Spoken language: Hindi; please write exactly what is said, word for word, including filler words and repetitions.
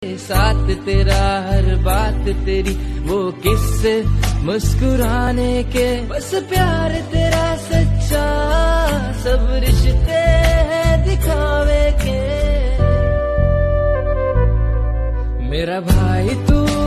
साथ तेरा हर बात तेरी वो किस्से मुस्कुराने के, बस प्यार तेरा सच्चा सब रिश्ते हैं दिखावे के। मेरा भाई तू